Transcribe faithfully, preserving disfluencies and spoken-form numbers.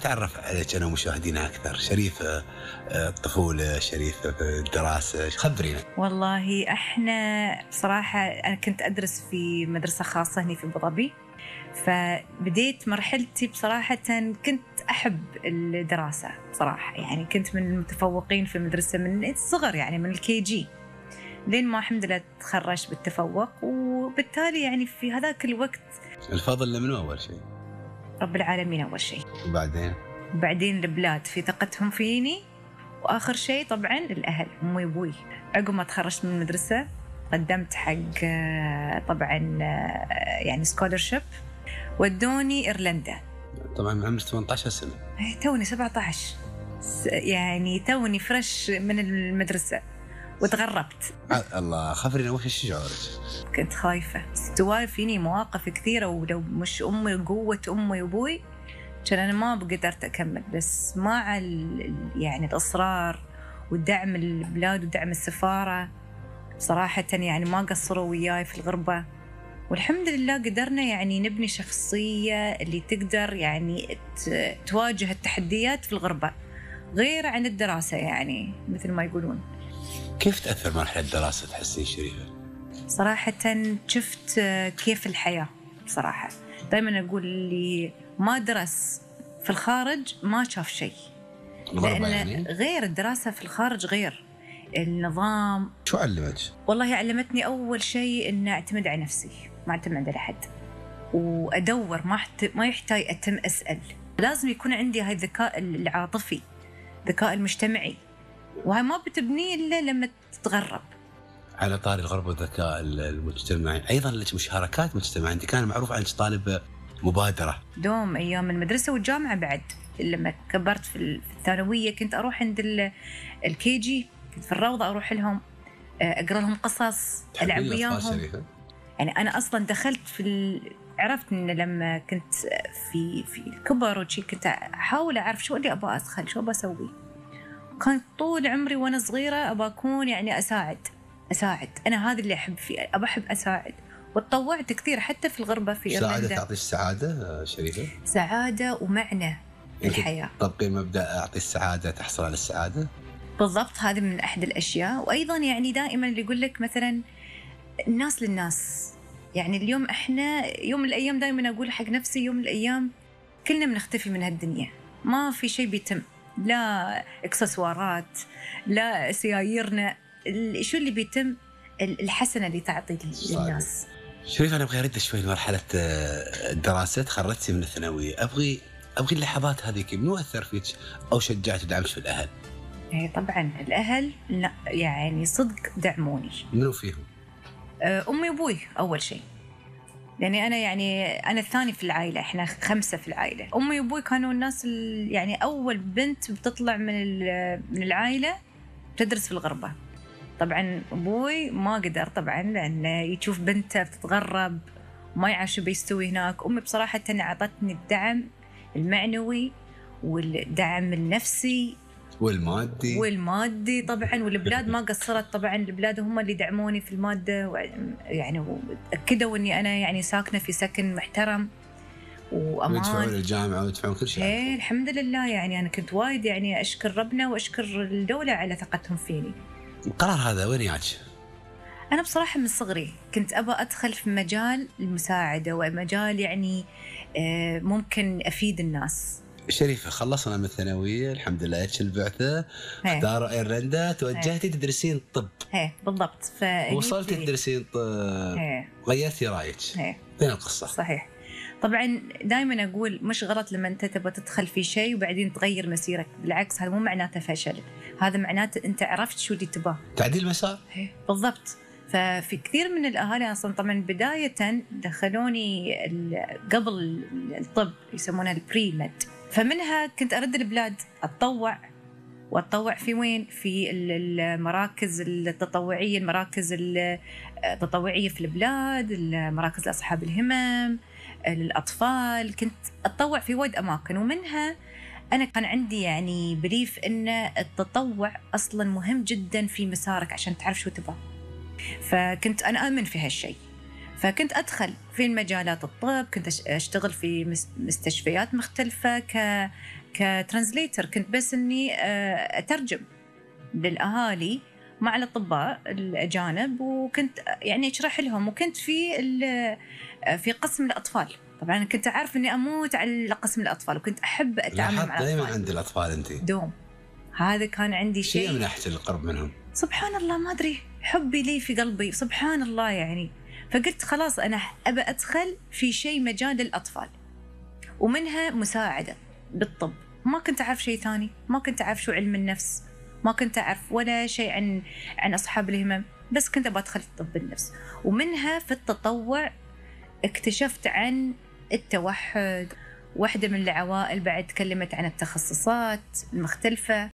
نتعرف عليك أنا ومشاهدينا أكثر. شريفة الطفولة، شريفة الدراسة، خبرينا. والله إحنا بصراحة أنا كنت أدرس في مدرسة خاصة هنا في أبو ظبي، فبديت مرحلتي بصراحة كنت أحب الدراسة بصراحة، يعني كنت من المتفوقين في المدرسة من الصغر، يعني من الكي جي لين ما الحمد لله تخرجت بالتفوق. وبالتالي يعني في هذاك الوقت الفضل لمن أول شيء؟ رب العالمين أول شيء، وبعدين وبعدين البلاد في ثقتهم فيني، وآخر شيء طبعاً الأهل أمي وأبوي. عقب ما تخرجت من المدرسة قدمت حق طبعاً يعني سكولرشيب، ودوني إيرلندا. طبعاً من عمر ثمانية عشر سنة. توني سبعة عشر، يعني توني فرش من المدرسة وتغربت. الله، خبرينا وش شعورك؟ كنت خايفة، استوى فيني مواقف كثيرة، ولو مش أمي وقوة أمي وأبوي كان أنا ما بقدرت أكمل، بس مع يعني الإصرار والدعم البلاد ودعم السفارة صراحة يعني ما قصروا وياي في الغربة، والحمد لله قدرنا يعني نبني شخصية اللي تقدر يعني تواجه التحديات في الغربة غير عن الدراسة، يعني مثل ما يقولون. كيف تأثر مرحلة الدراسة تحسين شريفة؟ صراحة شفت كيف الحياة، بصراحة دائما أقول اللي ما درس في الخارج ما شاف شيء، لأن يعني؟ غير الدراسة في الخارج غير النظام. شو علمك؟ والله علمتني أول شيء أن أعتمد على نفسي، ما أعتمد على حد، وأدور، ما ما يحتاج أتم أسأل. لازم يكون عندي هاي الذكاء العاطفي، الذكاء المجتمعي، وهي ما بتبنيه إلا لما تتغرب. على طاري الغرب والذكاء المجتمعي، أيضا لك مشاركات مجتمعية، أنت كان معروف عنك طالب مبادرة دوم أيام المدرسة والجامعة. بعد لما كبرت في الثانوية كنت أروح عند الكي جي، كنت في الروضة أروح لهم أقرأ لهم قصص، ألعب وياهم. يعني أنا أصلا دخلت في ال... عرفت إن لما كنت في في الكبر وشي كنت أحاول أعرف شو اللي أبغى أدخل، شو أبغى أسوي. كان طول عمري وأنا صغيرة أبغى أكون يعني أساعد أساعد أنا هذا اللي أحب فيه، أبغى أحب أساعد، وتطوعت كثير حتى في الغربة في إيرلندا. سعادة تعطي السعادة شريفة؟ سعادة ومعنى الحياة. طبقي مبدأ أعطي السعادة تحصل على السعادة. بالضبط، هذه من أحد الأشياء. وأيضا يعني دائما اللي يقول لك مثلا الناس للناس، يعني اليوم إحنا يوم من الأيام دائما أقول حق نفسي يوم من الأيام كلنا بنختفي من هالدنيا، ما في شيء بيتم، لا إكسسوارات لا سياييرنا، شو اللي بيتم؟ الحسنة اللي تعطي للناس. شريف، أنا أبغى أرد شوي لمرحلة الدراسة. تخرجتي من الثانوية، أبغي أبغي اللحظات هذه كيف منو أثر فيك أو شجعت ودعمت في الأهل؟ إيه طبعا الأهل لا يعني صدق دعموني. منو فيهم؟ أمي وأبوي أول شيء، يعني أنا يعني أنا الثاني في العائلة، إحنا خمسة في العائلة. أمي وأبوي كانوا الناس يعني أول بنت بتطلع من من العائلة تدرس في الغربة. طبعا أبوي ما قدر طبعا لأنه يشوف بنته بتتغرب وما يعرف شو بيستوي هناك. أمي بصراحة أعطتني الدعم المعنوي والدعم النفسي والمادي والمادي طبعا، والبلاد ما قصرت طبعا، البلاد هم اللي دعموني في المادة، يعني وأكدوا أني أنا يعني ساكنة في سكن محترم وأمان، ويدفعون الجامعة ويدفعون كل شيء. إيه الحمد لله، يعني أنا كنت وايد يعني أشكر ربنا وأشكر الدولة على ثقتهم فيني. القرار هذا وين ياك؟ أنا بصراحة من صغري كنت أبى أدخل في مجال المساعدة ومجال يعني ممكن أفيد الناس. شريفة، خلصنا من الثانوية الحمد لله، ايش البعثة، اختار ايرلندا، توجهتي تدرسين طب. ايه بالضبط. وصلتي تدرسين طب، غيرتي رايك. فين القصة؟ صحيح. طبعا دائما أقول مش غلط لما أنت تبغى تدخل في شيء وبعدين تغير مسيرك، بالعكس هذا مو معناته فشل، هذا معناته أنت عرفت شو اللي تبغاه، تعديل مسار. بالضبط. ففي كثير من الأهالي أصلا طبعا بداية دخلوني قبل الطب يسمونها البري ميد، فمنها كنت أرد البلاد أتطوع، وأتطوع في وين؟ في المراكز التطوعية، المراكز التطوعية في البلاد، المراكز لأصحاب الهمم، للأطفال، كنت أتطوع في وايد أماكن. ومنها أنا كان عندي يعني بريف إن التطوع أصلاً مهم جداً في مسارك عشان تعرف شو تبغى، فكنت أنا أؤمن في هالشيء، فكنت أدخل في المجالات الطب، كنت أشتغل في مستشفيات مختلفة كترانزليتر، كنت بس إني آه، أترجم للأهالي مع الأطباء الأجانب، وكنت يعني أشرح لهم، وكنت في ال- في قسم الأطفال. طبعا كنت أعرف إني أموت على قسم الأطفال، وكنت أحب أتعامل لاحظت مع دائما الأطفال عند الأطفال أنت دوم. هذا كان عندي شيء شيء من ناحية القرب منهم. سبحان الله، ما أدري، حبي لي في قلبي سبحان الله يعني. فقلت خلاص أنا أبى أدخل في شيء مجال للأطفال، ومنها مساعدة بالطب. ما كنت أعرف شيء ثاني، ما كنت أعرف شو علم النفس، ما كنت أعرف ولا شيء عن عن أصحاب الهمم، بس كنت أبغى أدخل في طب النفس. ومنها في التطوع اكتشفت عن التوحد. واحدة من العوائل بعد تكلمت عن التخصصات المختلفة.